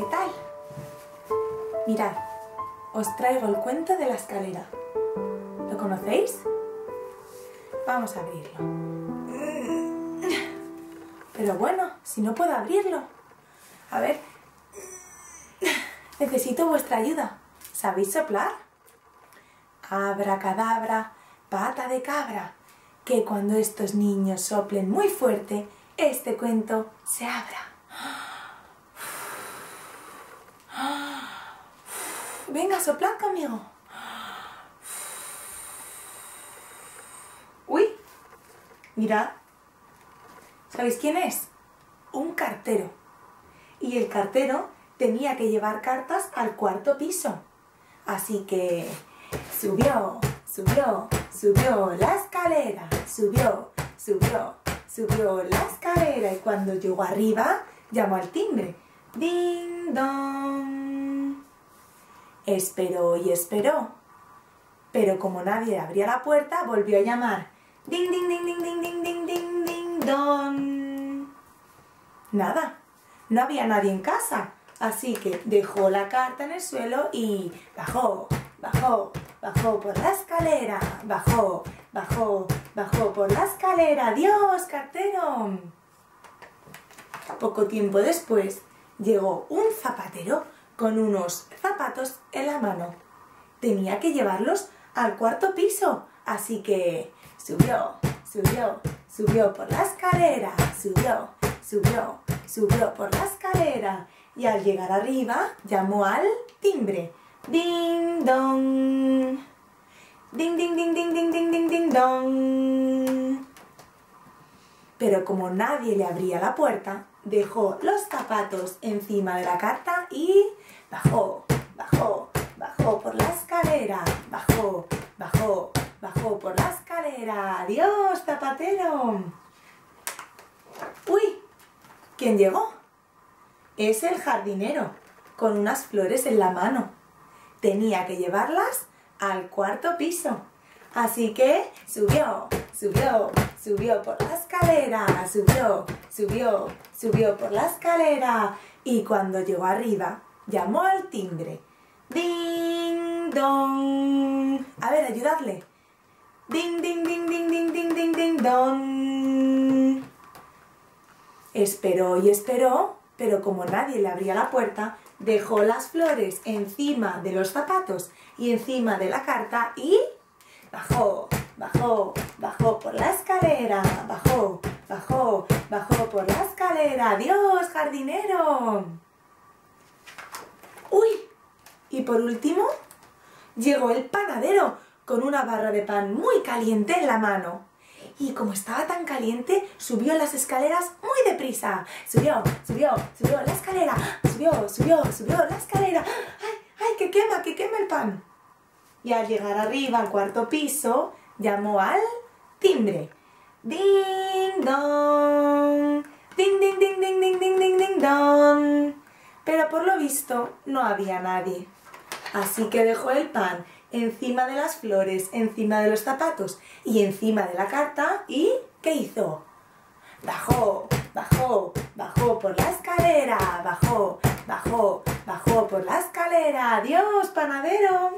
¿qué tal? Mirad, os traigo el cuento de la escalera. ¿Lo conocéis? Vamos a abrirlo. Pero bueno, si no puedo abrirlo. A ver, necesito vuestra ayuda. ¿Sabéis soplar? Abracadabra, pata de cabra, que cuando estos niños soplen muy fuerte, este cuento se abra. Venga, soplad conmigo. Uy, mirad. ¿Sabéis quién es? Un cartero. Y el cartero tenía que llevar cartas al cuarto piso. Así que subió, subió, subió la escalera, subió, subió, subió la escalera y cuando llegó arriba llamó al timbre. ¡Ding dong! Esperó y esperó, pero como nadie abría la puerta volvió a llamar. ¡Ding ding ding ding ding ding ding ding ding dong! Nada, no había nadie en casa, así que dejó la carta en el suelo y bajó, bajó, bajó por la escalera, bajó, bajó, bajó por la escalera. ¡Adiós, cartero! Poco tiempo después llegó un zapatero con unos zapatos en la mano. Tenía que llevarlos al cuarto piso, así que subió, subió, subió por la escalera, subió, subió, subió por la escalera y al llegar arriba llamó al timbre. ¡Ding dong! ¡Ding ding ding ding ding ding ding ding dong! Pero como nadie le abría la puerta, dejó los zapatos encima de la carta y bajó, bajó, bajó por la escalera, bajó, bajó, bajó por la escalera. ¡Adiós, zapatero! ¡Uy! ¿Quién llegó? Es el jardinero, con unas flores en la mano. Tenía que llevarlas al cuarto piso. Así que subió, subió, subió por la escalera, subió, subió, subió por la escalera y cuando llegó arriba llamó al timbre. ¡Ding dong! A ver, ayudadle. ¡Ding ding ding ding ding ding ding ding dong! Esperó y esperó, pero como nadie le abría la puerta, dejó las flores encima de los zapatos y encima de la carta y bajó, bajó, bajó por la escalera, bajó, bajó, bajó por la escalera. ¡Adiós, jardinero! ¡Uy! Y por último, llegó el panadero con una barra de pan muy caliente en la mano. Y como estaba tan caliente, subió las escaleras muy deprisa. Subió, subió, subió la escalera, subió, subió, subió la escalera. ¡Ay, ay, que quema el pan! Y al llegar arriba, al cuarto piso, llamó al timbre. ¡Ding dong! ¡Ding, ding, ding, ding, ding, ding, ding, ding, dong! Pero por lo visto no había nadie. Así que dejó el pan encima de las flores, encima de los zapatos y encima de la carta. ¿Y qué hizo? Bajó, bajó, bajó por la escalera, bajó, bajó, bajó por la escalera. ¡Adiós, panadero!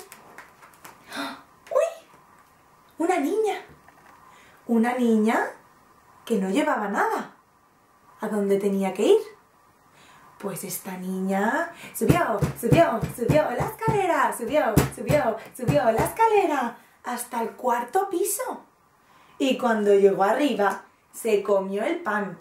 ¡Uy! Una niña. Una niña que no llevaba nada. ¿A dónde tenía que ir? Pues esta niña subió, subió, subió la escalera, subió, subió, subió la escalera hasta el cuarto piso. Y cuando llegó arriba, se comió el pan.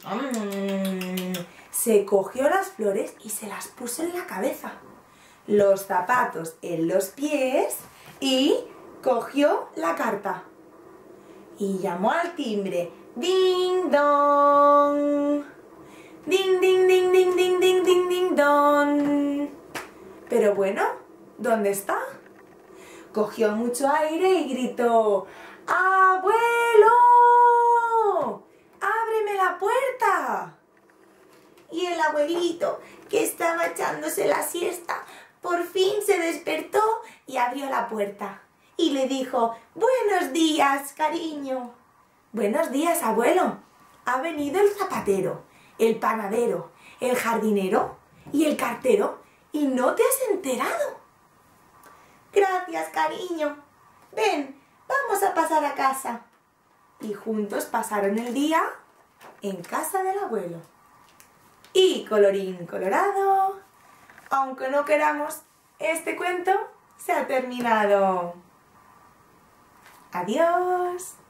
Se cogió las flores y se las puso en la cabeza. Los zapatos en los pies y cogió la carta. Y llamó al timbre. ¡Ding dong! ¡Ding, ding, ding, ding, ding, ding, ding, ding, dong! Pero bueno, ¿dónde está? Cogió mucho aire y gritó: ¡Abuelo! ¡Ábreme la puerta! Y el abuelito, que estaba echándose la siesta, por fin se despertó y abrió la puerta. Y le dijo: ¡Buenos días, cariño! ¡Buenos días, abuelo! Ha venido el zapatero, el panadero, el jardinero y el cartero y no te has enterado. Gracias, cariño. Ven, vamos a pasar a casa. Y juntos pasaron el día en casa del abuelo. Y colorín colorado, aunque no queramos, este cuento se ha terminado. Adiós.